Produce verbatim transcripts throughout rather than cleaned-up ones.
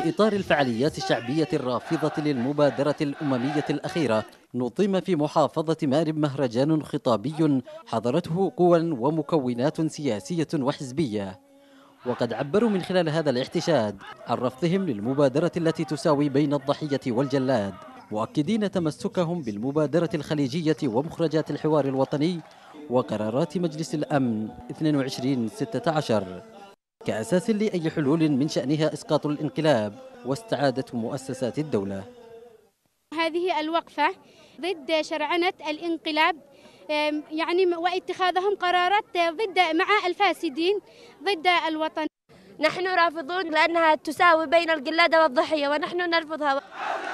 في إطار الفعاليات الشعبية الرافضة للمبادرة الأممية الأخيرة، نظم في محافظة مأرب مهرجان خطابي حضرته قوى ومكونات سياسية وحزبية، وقد عبروا من خلال هذا الاحتشاد عن رفضهم للمبادرة التي تساوي بين الضحية والجلاد، مؤكدين تمسكهم بالمبادرة الخليجية ومخرجات الحوار الوطني وقرارات مجلس الأمن اثنين وعشرين ستة عشر كأساس لأي حلول من شأنها إسقاط الانقلاب واستعادة مؤسسات الدولة. هذه الوقفة ضد شرعنة الانقلاب يعني واتخاذهم قرارات ضد مع الفاسدين ضد الوطن. نحن رافضون لأنها تساوي بين القلادة والضحية ونحن نرفضها.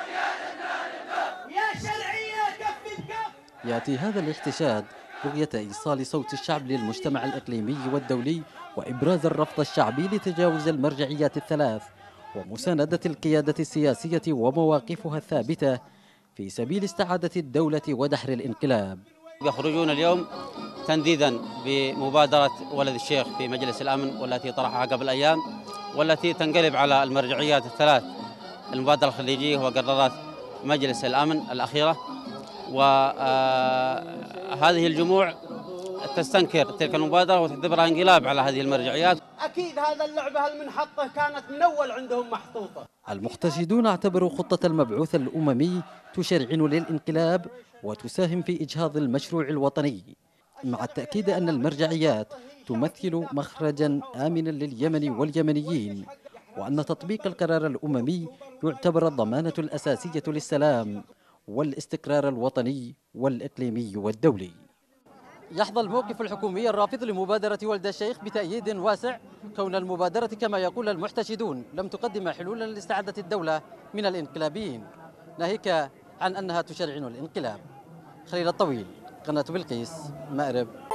يا شرعية كف الكف. يأتي هذا الاحتشاد بغية إيصال صوت الشعب للمجتمع الإقليمي والدولي وإبراز الرفض الشعبي لتجاوز المرجعيات الثلاث ومساندة القيادة السياسية ومواقفها الثابتة في سبيل استعادة الدولة ودحر الانقلاب. يخرجون اليوم تنديدا بمبادرة ولد الشيخ في مجلس الأمن والتي طرحها قبل أيام والتي تنقلب على المرجعيات الثلاث، المبادرة الخليجية وقرارات مجلس الأمن الأخيرة. وهذه الجموع تستنكر تلك المبادرة وتعتبرها انقلاب على هذه المرجعيات. أكيد هذا اللعبة هالمنحطة كانت من أول عندهم محطوطة. المحتشدون اعتبروا خطة المبعوث الأممي تشرعن للانقلاب وتساهم في إجهاض المشروع الوطني، مع التأكيد أن المرجعيات تمثل مخرجا آمنا لليمن واليمنيين، وأن تطبيق القرار الأممي يعتبر الضمانة الأساسية للسلام والاستقرار الوطني والإقليمي والدولي. يحظى الموقف الحكومي الرافض لمبادرة ولد الشيخ بتأييد واسع، كون المبادرة كما يقول المحتشدون لم تقدم حلولا لاستعادة الدولة من الانقلابيين، ناهيك عن أنها تشرعن الانقلاب. خليل الطويل، قناة بلقيس، مأرب.